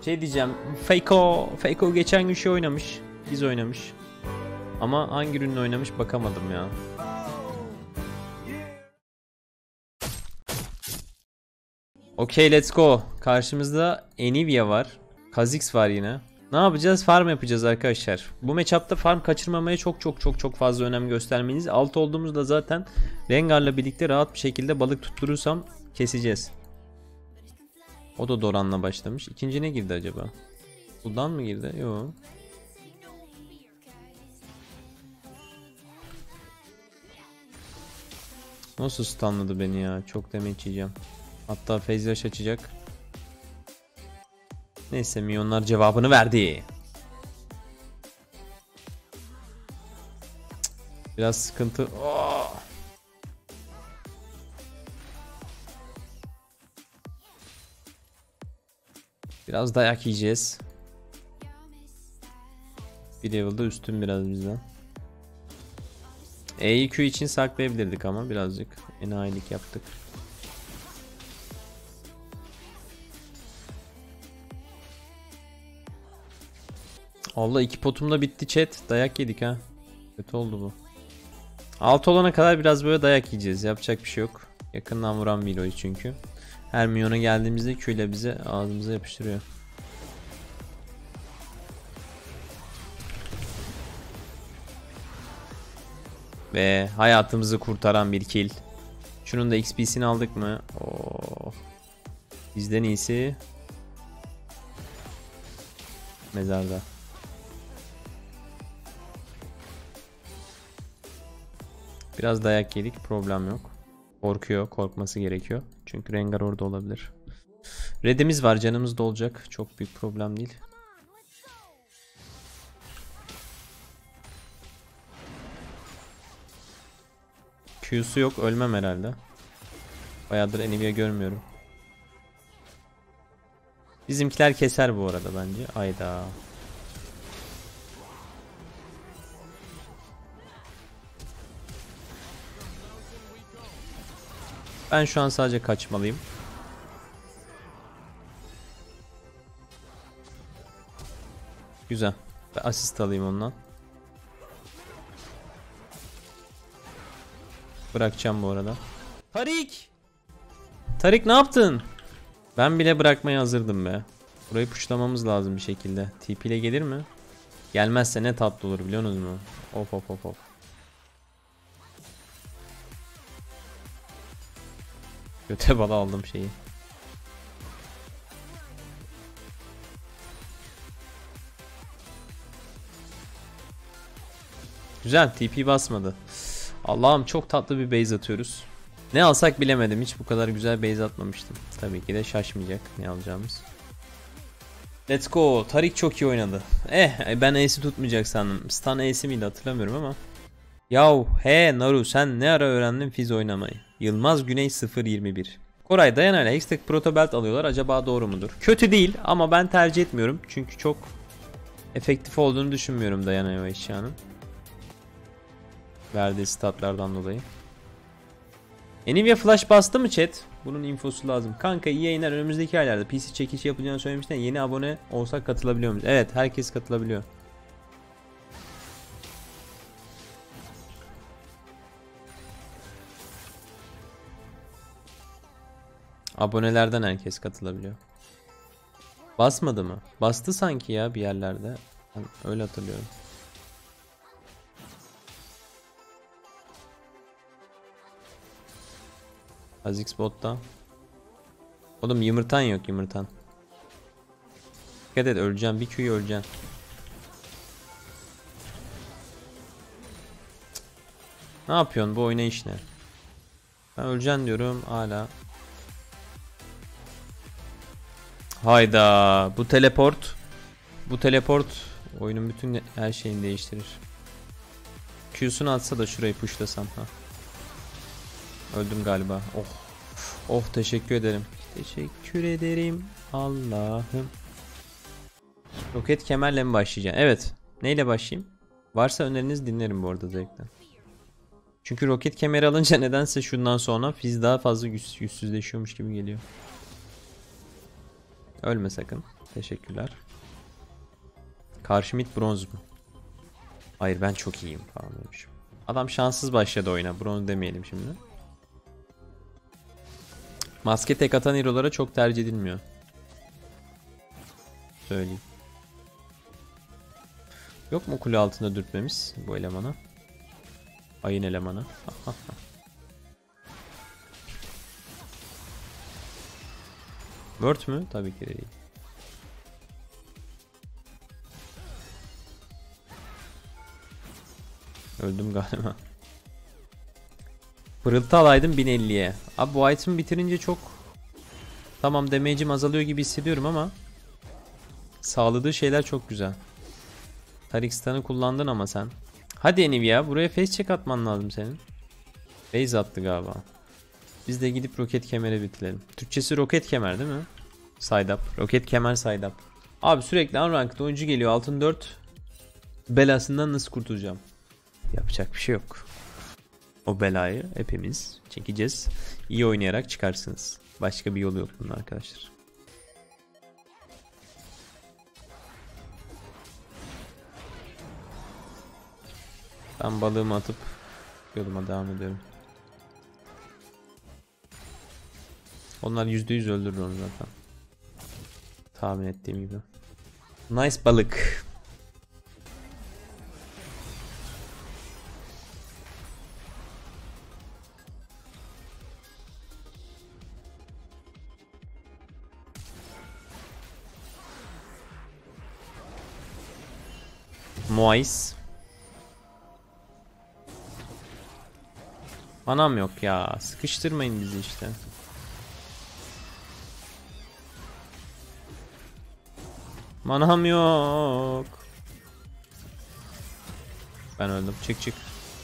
Şey diyeceğim. Faker geçen gün şey oynamış. Biz oynamış. Ama hangi ürünle oynamış bakamadım ya. Okey, let's go. Karşımızda Anivia var. Kha'Zix var yine. Ne yapacağız? Farm yapacağız arkadaşlar. Bu matchup'ta farm kaçırmamaya çok fazla önem göstermeniz. Alt olduğumuzda zaten Rengar'la birlikte rahat bir şekilde balık tutturursam keseceğiz. O da Doran'la başlamış. İkinci ne girdi acaba? Sudan mı girdi? Yok. Nasıl stunladı beni ya? Çok damage yiyeceğim. Hatta phase rush açacak. Neyse, minyonlar cevabını verdi. Biraz sıkıntı. Oh! Biraz dayak yiyeceğiz. Bir level'da üstün biraz bizden. E'yi Q için saklayabilirdik ama birazcık enayilik yaptık. Allah, 2 potum da bitti chat. Dayak yedik ha. Kötü oldu bu. Alt olana kadar biraz böyle dayak yiyeceğiz. Yapacak bir şey yok. Yakından vuran bir Eloy çünkü. Her milyona geldiğimizde Q ile bize ağzımıza yapıştırıyor. Ve hayatımızı kurtaran bir kill. Şunun da XP'sini aldık mı? Oh. Bizden iyisi mezarda. Biraz dayak yedik, problem yok. Korkuyor, korkması gerekiyor. Çünkü Rengar orada olabilir. Red'imiz var, canımız da olacak. Çok büyük problem değil. Q'su yok, ölmem herhalde. Bayağıdır Anivia görmüyorum. Bizimkiler keser bu arada bence. Ayda. Ben şu an sadece kaçmalıyım. Güzel. Ben asist alayım ondan. Bırakacağım bu arada. Tarik! Tarik ne yaptın? Ben bile bırakmaya hazırdım be. Burayı puşlamamız lazım bir şekilde. TP ile gelir mi? Gelmezse ne tatlı olur biliyorsunuz mu? Of of of of. Göte bala aldım şeyi. Güzel, TP basmadı. Allah'ım, çok tatlı bir base atıyoruz. Ne alsak bilemedim. Hiç bu kadar güzel base atmamıştım. Tabii ki de şaşmayacak ne alacağımız. Let's go. Tarik çok iyi oynadı. Ben Ace'i tutmayacak sandım. Stun Ace'i miydi hatırlamıyorum ama. Yahu Naru, sen ne ara öğrendin Fizz oynamayı? Yılmaz Güney 021. Koray, Diana ile Hextech Proto Belt alıyorlar. Acaba doğru mudur? Kötü değil ama ben tercih etmiyorum. Çünkü çok efektif olduğunu düşünmüyorum Diana o eşyanın. Verdiği statlardan dolayı. Nvidia flash bastı mı chat? Bunun infosu lazım. Kanka, iyi yayınlar. Önümüzdeki aylarda PC çekişi yapacağını söylemiştin. Yeni abone olsak katılabiliyor muyuz? Evet, herkes katılabiliyor. Abonelerden herkes katılabiliyor. Basmadı mı? Bastı sanki ya bir yerlerde. Ben öyle hatırlıyorum. Kha'Zix botta. Oğlum yumurtan yok, yumurtan. Dikkat et, öleceğim. Bir Q'yu öleceksin. Ne yapıyorsun bu oynayış ne? Ben öleceğim diyorum hala. Hayda, bu teleport. Bu teleport oyunun bütün her şeyini değiştirir. Q'sunu atsa da şurayı pushlasam ha. Öldüm galiba. Oh. Oh, teşekkür ederim. Teşekkür ederim Allah'ım. Roket kemerle mi başlayacağım? Evet. Neyle başlayayım? Varsa öneriniz dinlerim bu arada zevkle. Çünkü roket kemeri alınca nedense şundan sonra Fizz daha fazla yüzsüzleşiyormuş gibi geliyor. Ölme sakın. Teşekkürler. Karşı mid bronz mu? Hayır ben çok iyiyim falan demişim. Adam şanssız başladı oyuna. Bronz demeyelim şimdi. Maske tek atan hero'lara çok tercih edilmiyor. Söyleyeyim. Yok mu kule altında dürtmemiz bu elemana? Ayın elemanı. Word mü? Tabii ki de değil. Öldüm galiba. Pırıltı alaydım 1050'ye. Abi bu item bitirince çok... Tamam damage'im azalıyor gibi hissediyorum ama... Sağladığı şeyler çok güzel. Tarix'tanı kullandın ama sen. Hadi Nvidia buraya face check atman lazım senin. Base attı galiba. Biz de gidip roket kemere bitirelim. Türkçesi roket kemer değil mi? Side up. Roket kemer side up. Abi sürekli unranked oyuncu geliyor. Altın 4 belasından nasıl kurtulacağım? Yapacak bir şey yok. O belayı hepimiz çekeceğiz. İyi oynayarak çıkarsınız. Başka bir yolu yok bunun arkadaşlar. Ben balığımı atıp yoluma devam ediyorum. Onlar %100 öldürür onu zaten. Tahmin ettiğim gibi. Nice balık. Moais. Manam yok ya. Sıkıştırmayın bizi işte. Manam yok. Ben öldüm. Çık çık.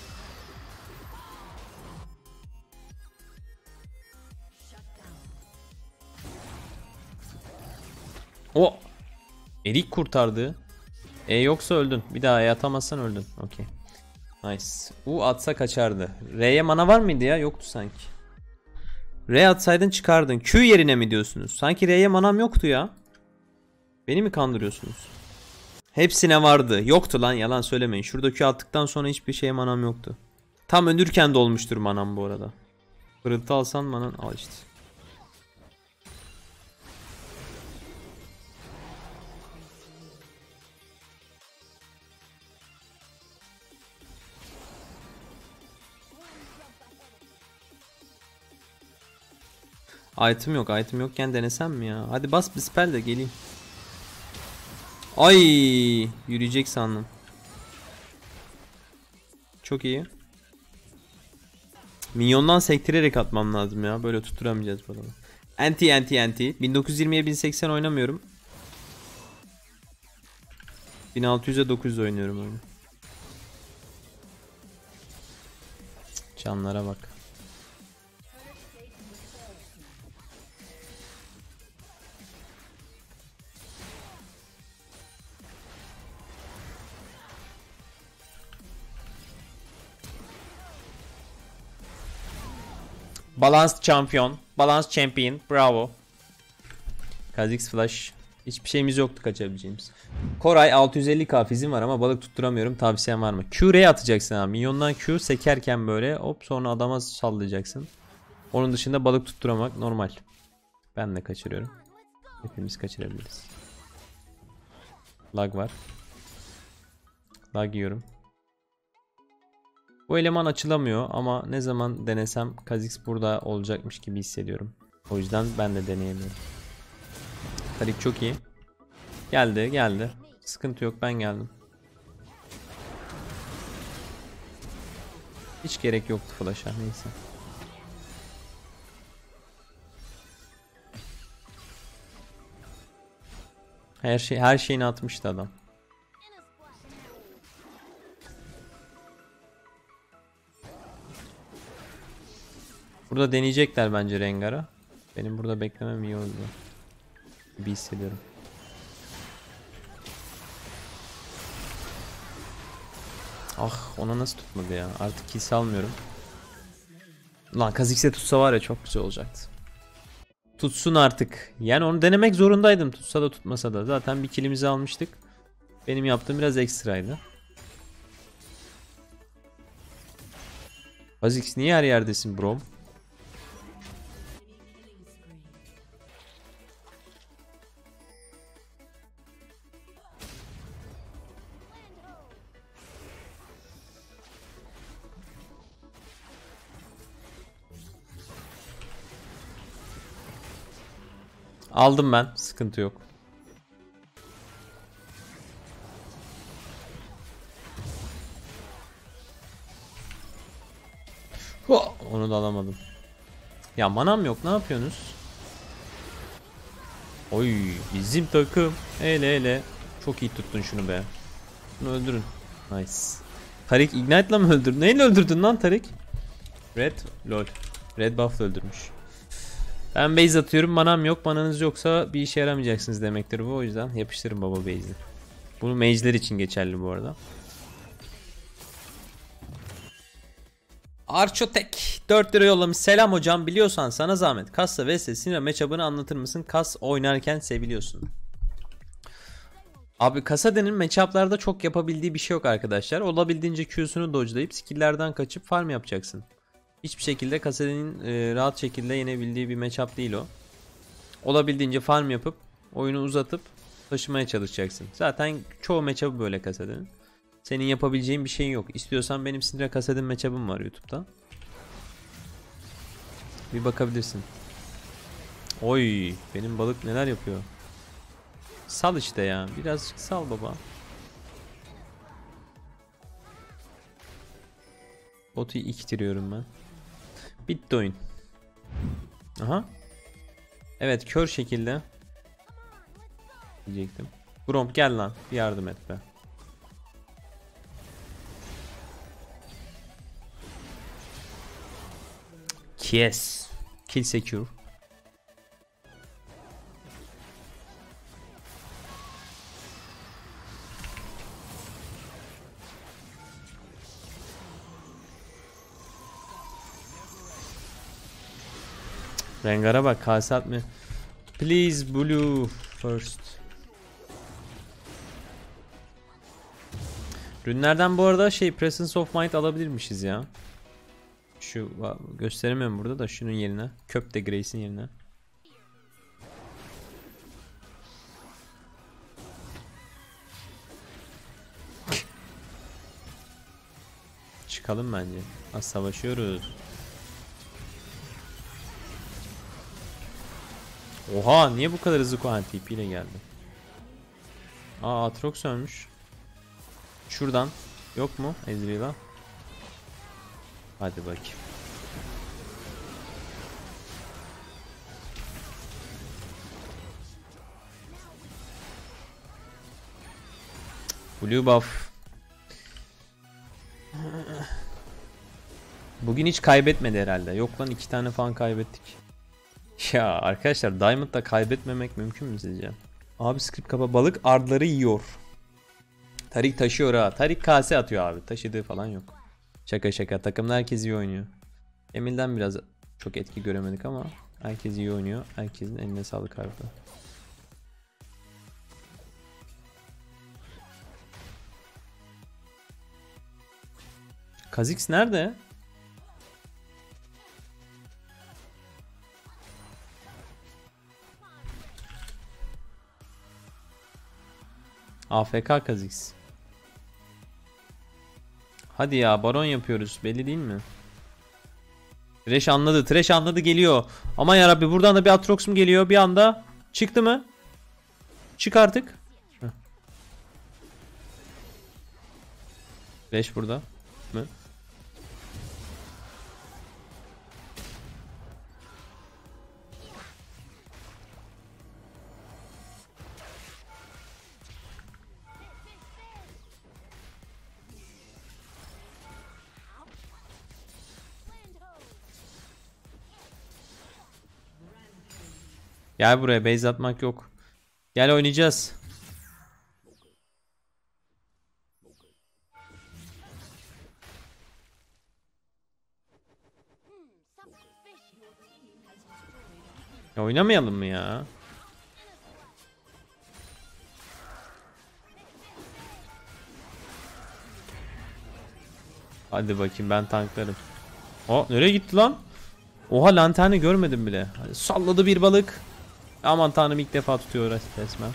O. Erik kurtardı. Yoksa öldün. Bir daha atamazsan öldün. Okey. Nice. U atsa kaçardı. R'ye mana var mıydı ya? Yoktu sanki. R atsaydın çıkardın. Q yerine mi diyorsunuz? Sanki R'ye manam yoktu ya. Beni mi kandırıyorsunuz? Hepsine vardı. Yoktu lan, yalan söylemeyin. Şurada Q attıktan sonra hiçbir şeye manam yoktu. Tam ölürken dolmuştur manam bu arada. Pırıltı alsan manan al işte. Item yok. Item yokken denesem mi ya? Hadi bas bir spell de geleyim. Ay, yürüyecek sandım. Çok iyi. Minyondan sektirerek atmam lazım ya. Böyle tutturamayacağız bu adamı. Anti. 1920'ye 1080 oynamıyorum. 1600'e 900 oynuyorum oyunu. Canlara bak. Balance champion. Balance champion. Bravo. Kha'Zix flash. Hiçbir şeyimiz yoktu kaçabileceğimiz. Koray 650k fizim var ama balık tutturamıyorum. Tavsiyen var mı? Q'ye atacaksın abi. Minyondan Q sekerken böyle hop sonra adama sallayacaksın. Onun dışında balık tutturamak normal. Ben de kaçırıyorum. Hepimiz kaçırabiliriz. Lag var. Lag yiyorum. Bu eleman açılamıyor ama ne zaman denesem Kha'Zix burada olacakmış gibi hissediyorum. O yüzden ben de deneyemiyorum. Tarik çok iyi. Geldi. Sıkıntı yok, ben geldim. Hiç gerek yoktu flash'a, neyse. Her şeyini atmıştı adam. Burada deneyecekler bence Rengar'a. Benim burada beklemem iyi oldu. Bir hissediyorum. Ah, ona nasıl tutmadı ya? Artık kill salmıyorum. Lan Kha'Zix'e tutsa var ya çok güzel olacaktı. Tutsun artık. Yani onu denemek zorundaydım. Tutsa da tutmasa da. Zaten bir killimizi almıştık. Benim yaptığım biraz ekstraydı. Kha'Zix niye her yerdesin bro? Aldım ben. Sıkıntı yok. Onu da alamadım. Ya manam yok. Ne yapıyorsunuz? Oy bizim takım. Hele hele. Çok iyi tuttun şunu be. Bunu öldürün. Nice. Tarik Ignite'la mı öldürdün? Neyle öldürdün lan Tarik? Red. Lol. Red buff öldürmüş. Ben base atıyorum. Manam yok. Mananız yoksa bir işe yaramayacaksınız demektir bu. O yüzden yapıştırın baba base'i. Bunu mage'ler için geçerli bu arada. Archotek 4 lira yollamış. Selam hocam, biliyorsan sana zahmet. Kassa vs Syndra matchup'ını anlatır mısın? Kas oynarken seviliyorsun. Abi Kasade'nin matchup'larda çok yapabildiği bir şey yok arkadaşlar. Olabildiğince Q'sunu dodge'layıp skill'lerden kaçıp farm yapacaksın. Hiçbir şekilde Kasade'nin rahat şekilde yenebildiği bir matchup değil o. Olabildiğince farm yapıp oyunu uzatıp taşımaya çalışacaksın. Zaten çoğu matchup'ı böyle Kasade'nin. Senin yapabileceğin bir şeyin yok. İstiyorsan benim Syndra Kasadin matchup'ım var YouTube'da. Bir bakabilirsin. Oy, benim balık neler yapıyor. Sal işte ya. Birazcık sal baba. Botu iktiriyorum ben. Bitti oyun. Aha. Evet, kör şekilde diyecektim. Gromp gel lan. Bir yardım et be. Yes. Kill secure. Rengar'a bak, kase atmıyor. Please blue first. Rünlerden bu arada Presence of Mind alabilirmişiz ya. Şu gösteremiyorum burada da, şunun yerine. Köp de Grace'in yerine. Çıkalım bence. Az savaşıyoruz. Oha, niye bu kadar hızlı Kohan TP ile geldi? Aa, Aatrox ölmüş. Şuradan. Yok mu Ezreal'a? Hadi bakayım. Blue buff. Bugün hiç kaybetmedi herhalde. Yok lan, 2 tane falan kaybettik. Ya arkadaşlar, Diamond'da kaybetmemek mümkün mü sizce? Abi script kapa, balık ardları yiyor. Tarik taşıyor ha. Tarik kase atıyor abi. Taşıdığı falan yok. Şaka şaka. Takımda herkes iyi oynuyor. Emil'den biraz çok etki göremedik ama herkes iyi oynuyor. Herkesin eline sağlık harbiden. Kha'Zix nerede? AFK Kha'Zix. Hadi ya, baron yapıyoruz. Belli değil mi? Thresh anladı. Thresh anladı, geliyor. Aman yarabbi, buradan da bir Aatrox mu geliyor bir anda? Çıktı mı? Çık artık. Heh. Thresh burada mı? Gel buraya, base atmak yok. Gel oynayacağız. Ya oynamayalım mı ya? Hadi bakayım, ben tanklarım. O nereye gitti lan? Oha, lanterni görmedim bile. Hadi, salladı bir balık. Aman tanrım, ilk defa tutuyor resmen.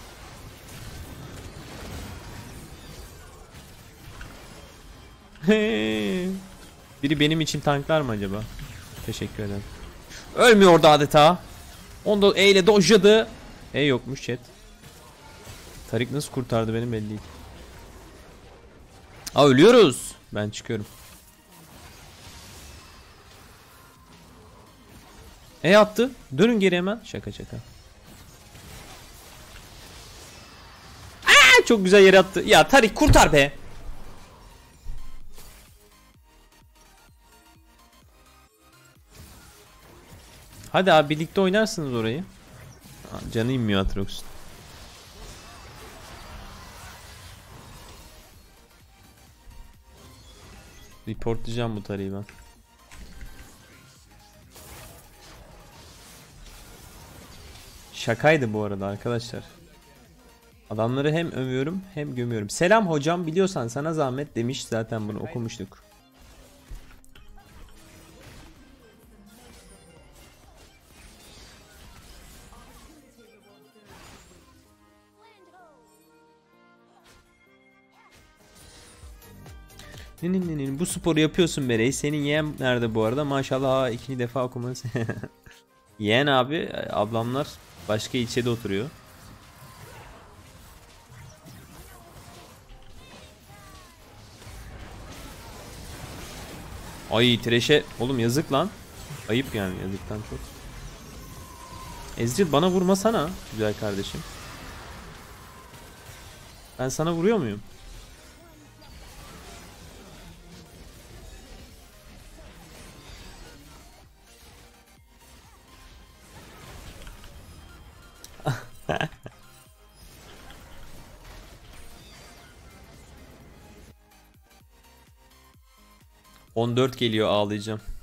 Biri benim için tanklar mı acaba? Teşekkür ederim. Ölmüyordu adeta. Onu da E ile dojladı. E yokmuş chat. Tarik nasıl kurtardı benim belli değil. Aa, ölüyoruz. Ben çıkıyorum. E attı. Dönün geri hemen. Şaka şaka. Aa, çok güzel yere attı. Ya Tarik kurtar be. Hadi abi, birlikte oynarsınız orayı. Aa, canı inmiyor Atrox'un. Reportlayacağım bu Tarik'i ben. Şakaydı bu arada arkadaşlar. Adamları hem övüyorum hem gömüyorum. Selam hocam, biliyorsan sana zahmet demiş, zaten bunu okumuştuk. Bu sporu yapıyorsun Berey. Senin yeğen nerede bu arada? Maşallah, ha, ikinci defa okumanız. Yeğen abi, ablamlar başka ilçede oturuyor. Ay Thresh'e oğlum, yazık lan. Ayıp yani, yazıktan çok. Ezreal bana vurmasana güzel kardeşim. Ben sana vuruyor muyum? ...14 geliyor, ağlayacağım.